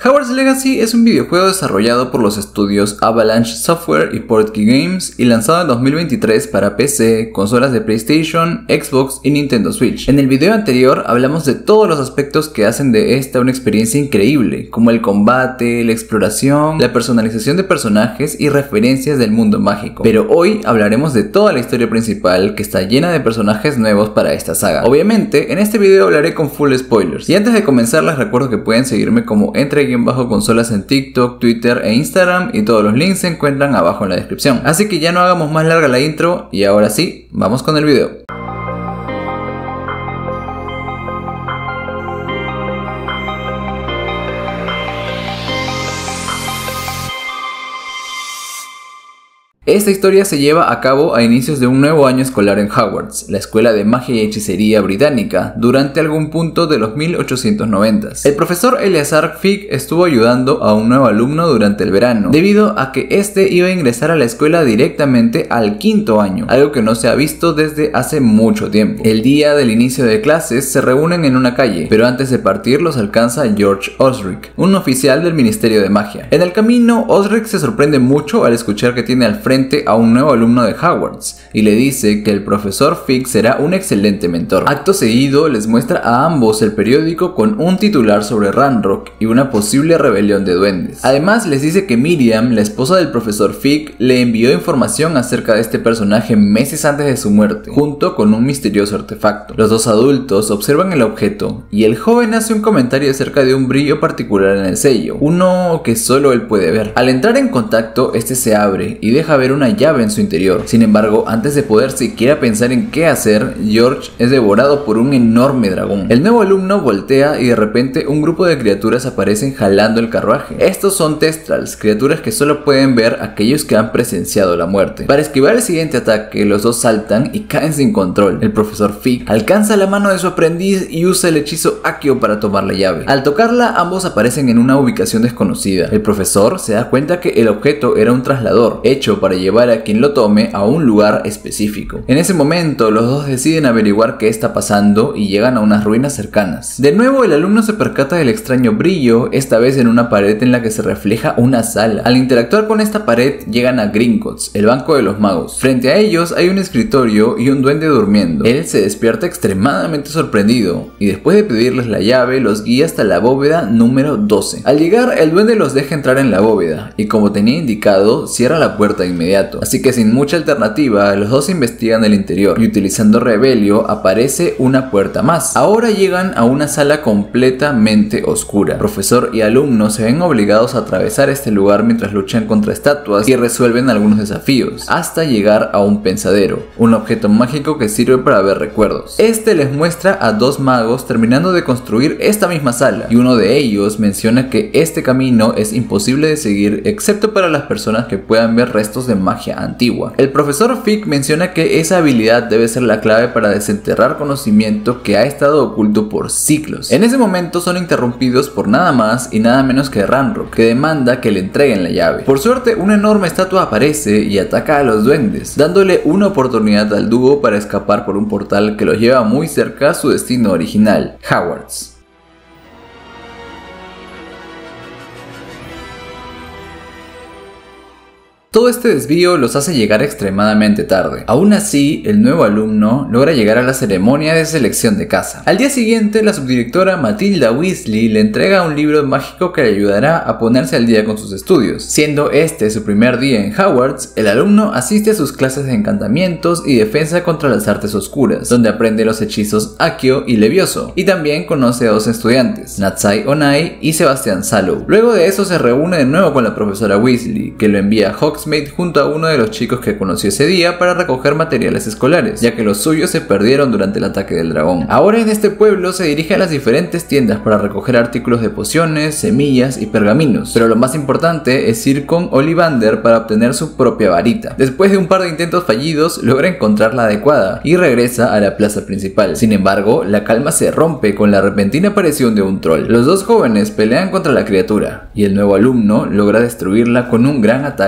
Hogwarts Legacy es un videojuego desarrollado por los estudios Avalanche Software y Portkey Games y lanzado en 2023 para PC, consolas de PlayStation, Xbox y Nintendo Switch. En el video anterior hablamos de todos los aspectos que hacen de esta una experiencia increíble, como el combate, la exploración, la personalización de personajes y referencias del mundo mágico. Pero hoy hablaremos de toda la historia principal, que está llena de personajes nuevos para esta saga. Obviamente, en este video hablaré con full spoilers. Y antes de comenzar les recuerdo que pueden seguirme como Entre_Consolas en TikTok, Twitter e Instagram, y todos los links se encuentran abajo en la descripción. Así que ya no hagamos más larga la intro y ahora sí, vamos con el video. Esta historia se lleva a cabo a inicios de un nuevo año escolar en Hogwarts, la escuela de magia y hechicería británica, durante algún punto de los 1890s. El profesor Eleazar Fig estuvo ayudando a un nuevo alumno durante el verano, debido a que este iba a ingresar a la escuela directamente al quinto año, algo que no se ha visto desde hace mucho tiempo. El día del inicio de clases se reúnen en una calle, pero antes de partir los alcanza George Osric, un oficial del Ministerio de Magia. En el camino, Osric se sorprende mucho al escuchar que tiene al frente a un nuevo alumno de Hogwarts y le dice que el profesor Fig será un excelente mentor. Acto seguido les muestra a ambos el periódico con un titular sobre Ranrock y una posible rebelión de duendes. Además les dice que Miriam, la esposa del profesor Fig, le envió información acerca de este personaje meses antes de su muerte, junto con un misterioso artefacto. Los dos adultos observan el objeto y el joven hace un comentario acerca de un brillo particular en el sello, uno que solo él puede ver. Al entrar en contacto, este se abre y deja ver una llave en su interior. Sin embargo, antes de poder siquiera pensar en qué hacer, George es devorado por un enorme dragón. El nuevo alumno voltea y de repente un grupo de criaturas aparecen jalando el carruaje. Estos son Thestrals, criaturas que solo pueden ver aquellos que han presenciado la muerte. Para esquivar el siguiente ataque, los dos saltan y caen sin control. El profesor Fig alcanza la mano de su aprendiz y usa el hechizo Accio para tomar la llave. Al tocarla, ambos aparecen en una ubicación desconocida. El profesor se da cuenta que el objeto era un traslador, hecho para llevar a quien lo tome a un lugar específico. En ese momento los dos deciden averiguar qué está pasando y llegan a unas ruinas cercanas. De nuevo el alumno se percata del extraño brillo, esta vez en una pared en la que se refleja una sala. Al interactuar con esta pared llegan a Gringotts, el banco de los magos. Frente a ellos hay un escritorio y un duende durmiendo. Él se despierta extremadamente sorprendido y después de pedirles la llave los guía hasta la bóveda número 12. Al llegar el duende los deja entrar en la bóveda y, como tenía indicado, cierra la puerta de inmediato. Así que sin mucha alternativa, los dos investigan el interior y utilizando Revelio aparece una puerta más. Ahora llegan a una sala completamente oscura. Profesor y alumno se ven obligados a atravesar este lugar mientras luchan contra estatuas y resuelven algunos desafíos, hasta llegar a un pensadero, un objeto mágico que sirve para ver recuerdos. Este les muestra a dos magos terminando de construir esta misma sala, y uno de ellos menciona que este camino es imposible de seguir excepto para las personas que puedan ver restos de magia antigua. El profesor Fig menciona que esa habilidad debe ser la clave para desenterrar conocimiento que ha estado oculto por siglos. En ese momento son interrumpidos por nada más y nada menos que Ranrock, que demanda que le entreguen la llave. Por suerte, una enorme estatua aparece y ataca a los duendes, dándole una oportunidad al dúo para escapar por un portal que los lleva muy cerca a su destino original, Hogwarts. Todo este desvío los hace llegar extremadamente tarde. Aún así, el nuevo alumno logra llegar a la ceremonia de selección de casa. Al día siguiente, la subdirectora Matilda Weasley le entrega un libro mágico que le ayudará a ponerse al día con sus estudios. Siendo este su primer día en Hogwarts, el alumno asiste a sus clases de encantamientos y defensa contra las artes oscuras, donde aprende los hechizos Accio y Levioso, y también conoce a dos estudiantes, Natsai Onai y Sebastian Sallow. Luego de eso se reúne de nuevo con la profesora Weasley, que lo envía a Hogsmeade junto a uno de los chicos que conoció ese día para recoger materiales escolares, ya que los suyos se perdieron durante el ataque del dragón. Ahora en este pueblo se dirige a las diferentes tiendas para recoger artículos de pociones, semillas y pergaminos, pero lo más importante es ir con Ollivander para obtener su propia varita. Después de un par de intentos fallidos, logra encontrar la adecuada y regresa a la plaza principal. Sin embargo, la calma se rompe con la repentina aparición de un troll. Los dos jóvenes pelean contra la criatura y el nuevo alumno logra destruirla con un gran ataque de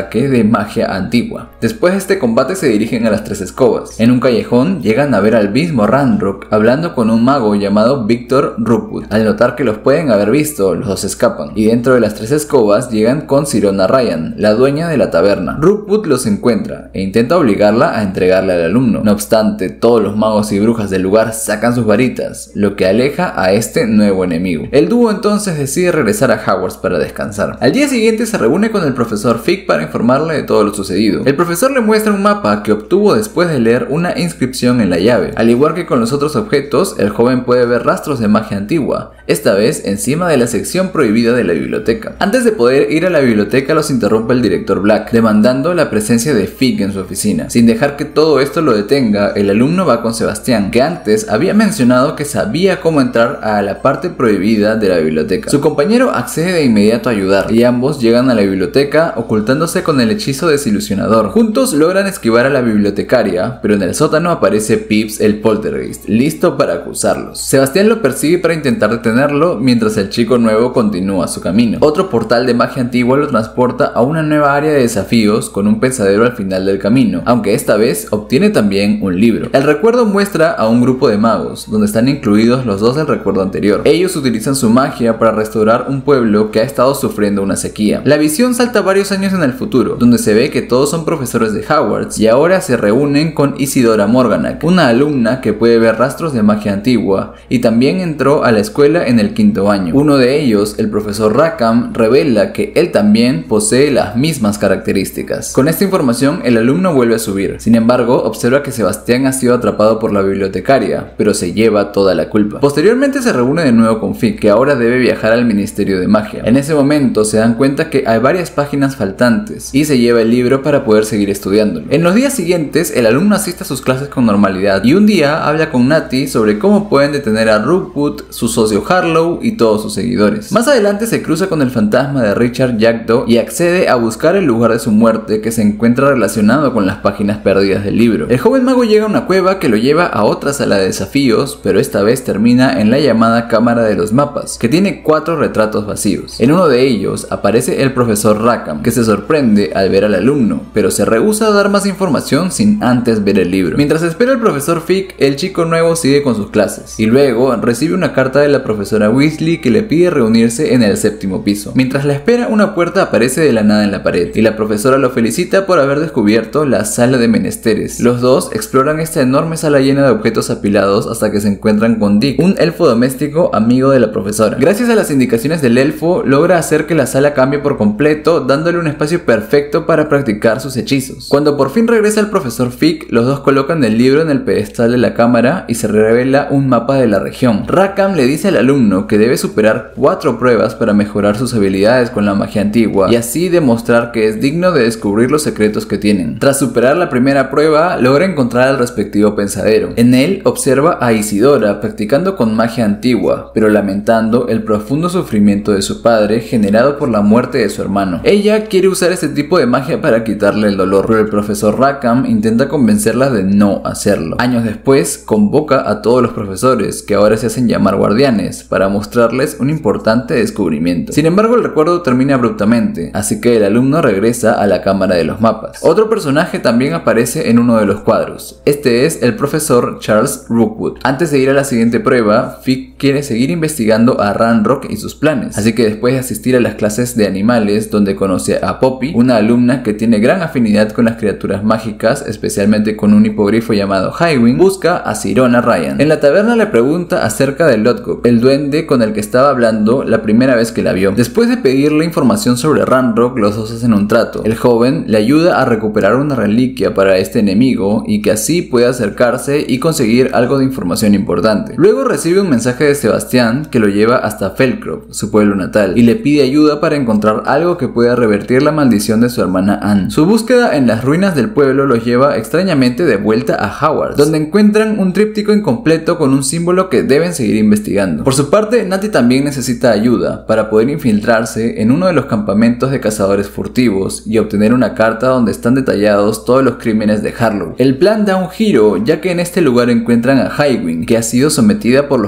de magia antigua. Después de este combate se dirigen a las Tres Escobas. En un callejón llegan a ver al mismo Ranrock hablando con un mago llamado Victor Rookwood. Al notar que los pueden haber visto, los dos escapan, y dentro de las Tres Escobas llegan con Sirona Ryan, la dueña de la taberna. Rookwood los encuentra e intenta obligarla a entregarle al alumno. No obstante, todos los magos y brujas del lugar sacan sus varitas, lo que aleja a este nuevo enemigo. El dúo entonces decide regresar a Hogwarts para descansar. Al día siguiente se reúne con el profesor Fig para informarle de todo lo sucedido. El profesor le muestra un mapa que obtuvo después de leer una inscripción en la llave. Al igual que con los otros objetos, el joven puede ver rastros de magia antigua, esta vez encima de la sección prohibida de la biblioteca. Antes de poder ir a la biblioteca los interrumpe el director Black, demandando la presencia de Fig en su oficina. Sin dejar que todo esto lo detenga, el alumno va con Sebastián, que antes había mencionado que sabía cómo entrar a la parte prohibida de la biblioteca. Su compañero accede de inmediato a ayudar, y ambos llegan a la biblioteca ocultándose con el hechizo desilusionador. Juntos logran esquivar a la bibliotecaria, pero en el sótano aparece Pips el poltergeist, listo para acusarlos. Sebastián lo persigue para intentar detenerlo, mientras el chico nuevo continúa su camino. Otro portal de magia antigua lo transporta a una nueva área de desafíos con un pensadero al final del camino, aunque esta vez obtiene también un libro. El recuerdo muestra a un grupo de magos, donde están incluidos los dos del recuerdo anterior. Ellos utilizan su magia para restaurar un pueblo que ha estado sufriendo una sequía. La visión salta varios años en el futuro, donde se ve que todos son profesores de Hogwarts y ahora se reúnen con Isidora Morganach, una alumna que puede ver rastros de magia antigua y también entró a la escuela en el 5º año. Uno de ellos, el profesor Rackham, revela que él también posee las mismas características. Con esta información el alumno vuelve a subir. Sin embargo, observa que Sebastián ha sido atrapado por la bibliotecaria, pero se lleva toda la culpa. Posteriormente se reúne de nuevo con Fig, que ahora debe viajar al Ministerio de Magia. En ese momento se dan cuenta que hay varias páginas faltantes y se lleva el libro para poder seguir estudiándolo. En los días siguientes el alumno asiste a sus clases con normalidad y un día habla con Natty sobre cómo pueden detener a Rookwood, su socio Harlow y todos sus seguidores. Más adelante se cruza con el fantasma de Richard Jackdaw y accede a buscar el lugar de su muerte, que se encuentra relacionado con las páginas perdidas del libro. El joven mago llega a una cueva que lo lleva a otra sala de desafíos, pero esta vez termina en la llamada Cámara de los Mapas, que tiene 4 retratos vacíos. En uno de ellos aparece el profesor Rackham, que se sorprende al ver al alumno, pero se rehúsa a dar más información sin antes ver el libro. Mientras espera el profesor Fig, el chico nuevo sigue con sus clases, y luego recibe una carta de la profesora Weasley que le pide reunirse en el 7º piso. Mientras la espera, una puerta aparece de la nada en la pared, y la profesora lo felicita por haber descubierto la sala de menesteres. Los dos exploran esta enorme sala llena de objetos apilados hasta que se encuentran con Dick, un elfo doméstico amigo de la profesora. Gracias a las indicaciones del elfo, logra hacer que la sala cambie por completo, dándole un espacio perfecto para practicar sus hechizos. Cuando por fin regresa el profesor Fig, los dos colocan el libro en el pedestal de la cámara y se revela un mapa de la región. Rackham le dice al alumno que debe superar 4 pruebas para mejorar sus habilidades con la magia antigua y así demostrar que es digno de descubrir los secretos que tienen. Tras superar la primera prueba, logra encontrar al respectivo pensadero. En él observa a Isidora practicando con magia antigua, pero lamentando el profundo sufrimiento de su padre generado por la muerte de su hermano. Ella quiere usar este tipo de magia para quitarle el dolor, pero el profesor Rackham intenta convencerla de no hacerlo. Años después, convoca a todos los profesores, que ahora se hacen llamar guardianes, para mostrarles un importante descubrimiento. Sin embargo, el recuerdo termina abruptamente, así que el alumno regresa a la Cámara de los Mapas. Otro personaje también aparece en uno de los cuadros. Este es el profesor Charles Rookwood. Antes de ir a la siguiente prueba, Fig quiere seguir investigando a Ranrock y sus planes, así que después de asistir a las clases de animales, donde conoce a Poppy, una alumna que tiene gran afinidad con las criaturas mágicas, especialmente con un hipogrifo llamado Highwing, busca a Sirona Ryan. En la taberna le pregunta acerca de Lodgok, el duende con el que estaba hablando la primera vez que la vio. Después de pedirle información sobre Ranrock, los dos hacen un trato. El joven le ayuda a recuperar una reliquia para este enemigo y que así pueda acercarse y conseguir algo de información importante. Luego recibe un mensaje de Sebastián que lo lleva hasta Felcroft, su pueblo natal, y le pide ayuda para encontrar algo que pueda revertir la maldición de su hermana Anne. Su búsqueda en las ruinas del pueblo los lleva extrañamente de vuelta a Hogwarts, donde encuentran un tríptico incompleto con un símbolo que deben seguir investigando. Por su parte, Natty también necesita ayuda para poder infiltrarse en uno de los campamentos de cazadores furtivos y obtener una carta donde están detallados todos los crímenes de Harlow. El plan da un giro, ya que en este lugar encuentran a Highwing, que ha sido sometida por los cazadores.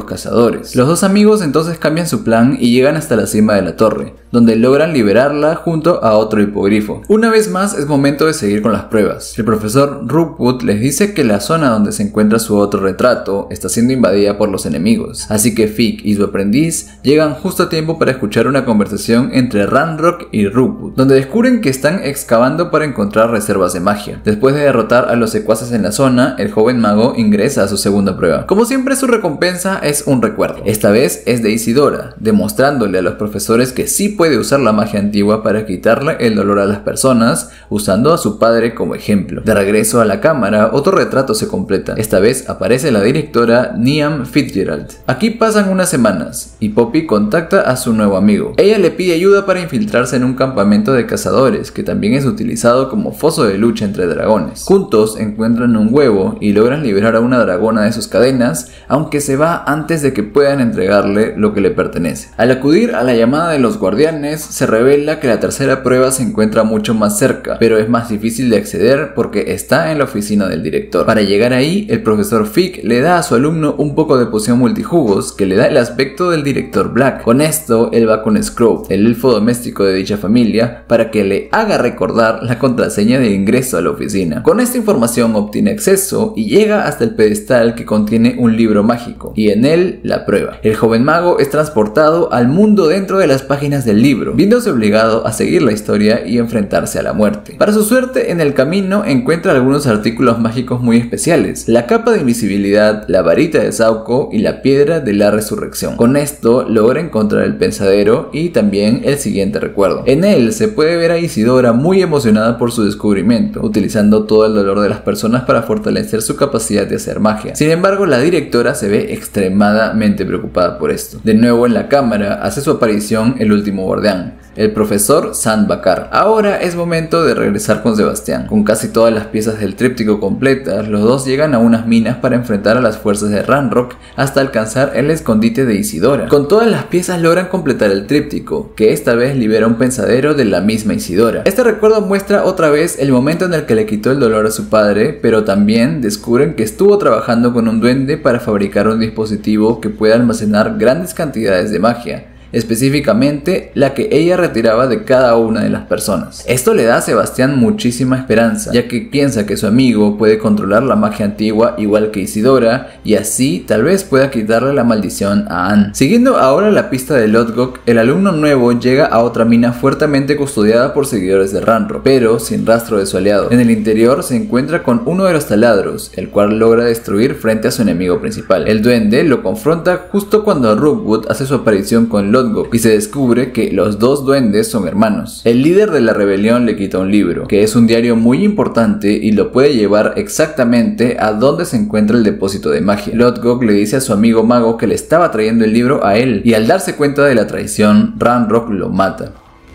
cazadores. Los dos amigos entonces cambian su plan y llegan hasta la cima de la torre, donde logran liberarla junto a otro hipogrifo. Una vez más es momento de seguir con las pruebas. El profesor Rookwood les dice que la zona donde se encuentra su otro retrato está siendo invadida por los enemigos, así que Fig y su aprendiz llegan justo a tiempo para escuchar una conversación entre Ranrock y Rookwood, donde descubren que están excavando para encontrar reservas de magia. Después de derrotar a los secuaces en la zona, el joven mago ingresa a su segunda prueba. Como siempre, su recompensa es un recuerdo. Esta vez es de Isidora, demostrándole a los profesores que sí puede usar la magia antigua para quitarle el dolor a las personas, usando a su padre como ejemplo. De regreso a la cámara, otro retrato se completa. Esta vez aparece la directora Niamh Fitzgerald. Aquí pasan unas semanas y Poppy contacta a su nuevo amigo. Ella le pide ayuda para infiltrarse en un campamento de cazadores que también es utilizado como foso de lucha entre dragones. Juntos encuentran un huevo y logran liberar a una dragona de sus cadenas, aunque se va antes de que puedan entregarle lo que le pertenece. Al acudir a la llamada de los guardianes, se revela que la tercera prueba se encuentra mucho más cerca, pero es más difícil de acceder porque está en la oficina del director. Para llegar ahí, el profesor Fig le da a su alumno un poco de poción multijugos que le da el aspecto del director Black. Con esto, él va con Scrooge, el elfo doméstico de dicha familia, para que le haga recordar la contraseña de ingreso a la oficina. Con esta información obtiene acceso y llega hasta el pedestal que contiene un libro mágico, y en él la prueba. El joven mago es transportado al mundo dentro de las páginas del libro, viéndose obligado a seguir la historia y enfrentarse a la muerte. Para su suerte, en el camino encuentra algunos artículos mágicos muy especiales: la capa de invisibilidad, la varita de Sauco y la piedra de la resurrección. Con esto logra encontrar el pensadero y también el siguiente recuerdo. En él se puede ver a Isidora muy emocionada por su descubrimiento, utilizando todo el dolor de las personas para fortalecer su capacidad de hacer magia. Sin embargo, la directora se ve extremadamente preocupada por esto. De nuevo en la cámara hace su aparición el último guardián, el profesor San Bakar. Ahora es momento de regresar con Sebastián. Con casi todas las piezas del tríptico completas, los dos llegan a unas minas para enfrentar a las fuerzas de Ranrock hasta alcanzar el escondite de Isidora. Con todas las piezas logran completar el tríptico, que esta vez libera un pensadero de la misma Isidora. Este recuerdo muestra otra vez el momento en el que le quitó el dolor a su padre, pero también descubren que estuvo trabajando con un duende para fabricar un dispositivo que pueda almacenar grandes cantidades de magia, específicamente la que ella retiraba de cada una de las personas. Esto le da a Sebastián muchísima esperanza, ya que piensa que su amigo puede controlar la magia antigua igual que Isidora, y así tal vez pueda quitarle la maldición a Anne. Siguiendo ahora la pista de Lodgok, el alumno nuevo llega a otra mina fuertemente custodiada por seguidores de Ranrock, pero sin rastro de su aliado. En el interior se encuentra con uno de los taladros, el cual logra destruir frente a su enemigo principal. El duende lo confronta justo cuando Rookwood hace su aparición con Lodgok y se descubre que los dos duendes son hermanos. El líder de la rebelión le quita un libro, que es un diario muy importante y lo puede llevar exactamente a donde se encuentra el depósito de magia. Lodgok le dice a su amigo mago que le estaba trayendo el libro a él, y al darse cuenta de la traición, Ranrock lo mata.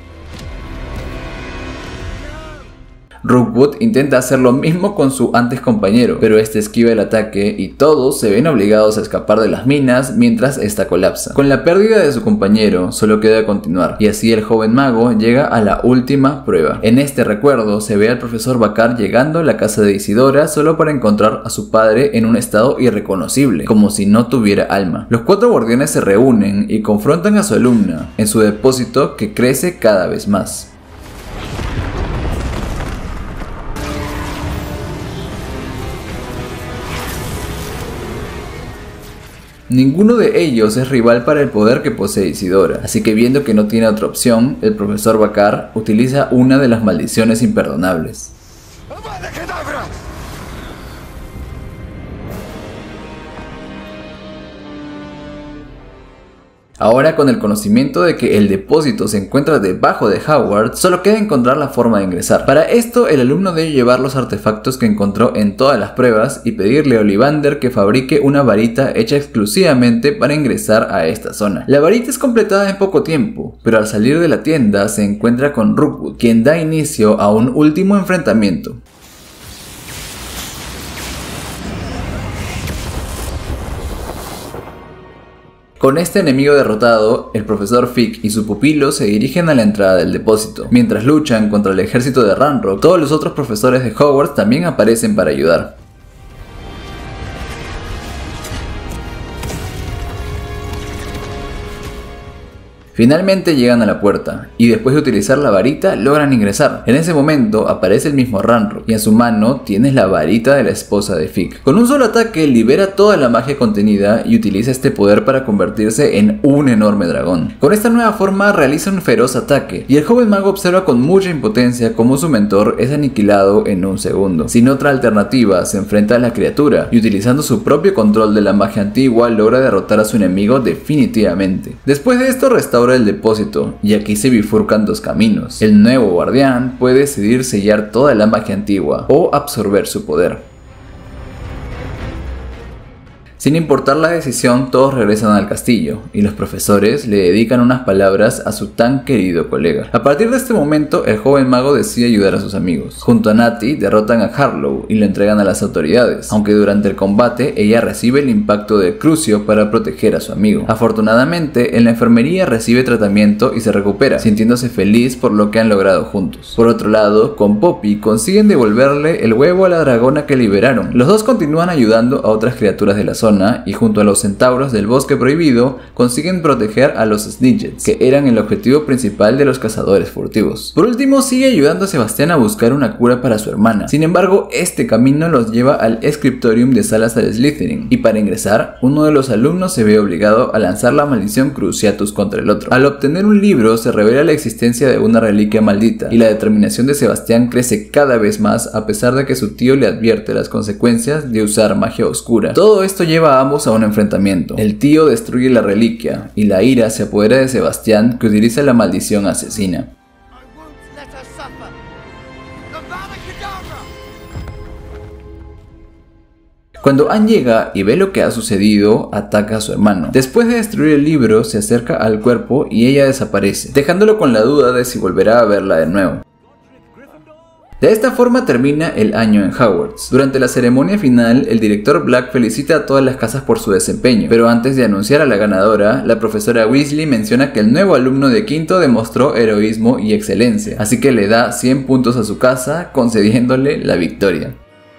Rookwood intenta hacer lo mismo con su antes compañero, pero este esquiva el ataque y todos se ven obligados a escapar de las minas mientras esta colapsa. Con la pérdida de su compañero, solo queda continuar, y así el joven mago llega a la última prueba. En este recuerdo se ve al profesor Bakar llegando a la casa de Isidora solo para encontrar a su padre en un estado irreconocible, como si no tuviera alma. Los cuatro guardianes se reúnen y confrontan a su alumna en su depósito, que crece cada vez más. Ninguno de ellos es rival para el poder que posee Isidora, así que viendo que no tiene otra opción, el profesor Bakar utiliza una de las maldiciones imperdonables. Ahora, con el conocimiento de que el depósito se encuentra debajo de Hogwarts, solo queda encontrar la forma de ingresar. Para esto, el alumno debe llevar los artefactos que encontró en todas las pruebas y pedirle a Ollivander que fabrique una varita hecha exclusivamente para ingresar a esta zona. La varita es completada en poco tiempo, pero al salir de la tienda se encuentra con Rookwood, quien da inicio a un último enfrentamiento. Con este enemigo derrotado, el profesor Fig y su pupilo se dirigen a la entrada del depósito. Mientras luchan contra el ejército de Ranrock, todos los otros profesores de Hogwarts también aparecen para ayudar. Finalmente llegan a la puerta, y después de utilizar la varita logran ingresar. En ese momento aparece el mismo Ranrock, y en su mano tienes la varita de la esposa de Fick. Con un solo ataque libera toda la magia contenida y utiliza este poder para convertirse en un enorme dragón. Con esta nueva forma realiza un feroz ataque, y el joven mago observa con mucha impotencia cómo su mentor es aniquilado en un segundo. Sin otra alternativa, se enfrenta a la criatura, y utilizando su propio control de la magia antigua logra derrotar a su enemigo definitivamente. Después de esto restaura el depósito, y aquí se bifurcan dos caminos. El nuevo guardián puede decidir sellar toda la magia antigua o absorber su poder. Sin importar la decisión, todos regresan al castillo, y los profesores le dedican unas palabras a su tan querido colega. A partir de este momento, el joven mago decide ayudar a sus amigos. Junto a Natty, derrotan a Harlow y lo entregan a las autoridades, aunque durante el combate ella recibe el impacto de Crucio para proteger a su amigo. Afortunadamente, en la enfermería recibe tratamiento y se recupera, sintiéndose feliz por lo que han logrado juntos. Por otro lado, con Poppy consiguen devolverle el huevo a la dragona que liberaron. Los dos continúan ayudando a otras criaturas de la zona, y junto a los centauros del bosque prohibido consiguen proteger a los Snidgets, que eran el objetivo principal de los cazadores furtivos. Por último, sigue ayudando a Sebastián a buscar una cura para su hermana. Sin embargo, este camino los lleva al Scriptorium de Salazar Slytherin, y para ingresar, uno de los alumnos se ve obligado a lanzar la maldición Cruciatus contra el otro. Al obtener un libro, se revela la existencia de una reliquia maldita, y la determinación de Sebastián crece cada vez más a pesar de que su tío le advierte las consecuencias de usar magia oscura. Todo esto lleva a ambos a un enfrentamiento. El tío destruye la reliquia, y la ira se apodera de Sebastián, que utiliza la maldición asesina. Cuando Anne llega y ve lo que ha sucedido, ataca a su hermano. Después de destruir el libro, se acerca al cuerpo y ella desaparece, dejándolo con la duda de si volverá a verla de nuevo. De esta forma termina el año en Hogwarts. Durante la ceremonia final, el director Black felicita a todas las casas por su desempeño, pero antes de anunciar a la ganadora, la profesora Weasley menciona que el nuevo alumno de quinto demostró heroísmo y excelencia, así que le da 100 puntos a su casa, concediéndole la victoria.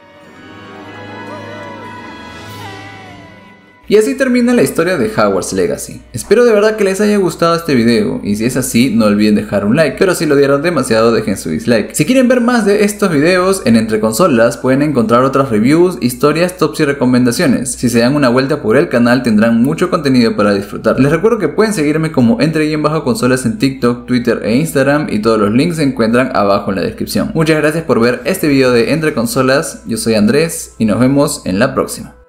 Y así termina la historia de Hogwarts Legacy. Espero de verdad que les haya gustado este video, y si es así no olviden dejar un like, pero si lo dieron demasiado dejen su dislike. Si quieren ver más de estos videos, en Entre Consolas pueden encontrar otras reviews, historias, tops y recomendaciones. Si se dan una vuelta por el canal tendrán mucho contenido para disfrutar. Les recuerdo que pueden seguirme como Entre_Consolas en TikTok, Twitter e Instagram, y todos los links se encuentran abajo en la descripción. Muchas gracias por ver este video de Entre Consolas, yo soy Andrés y nos vemos en la próxima.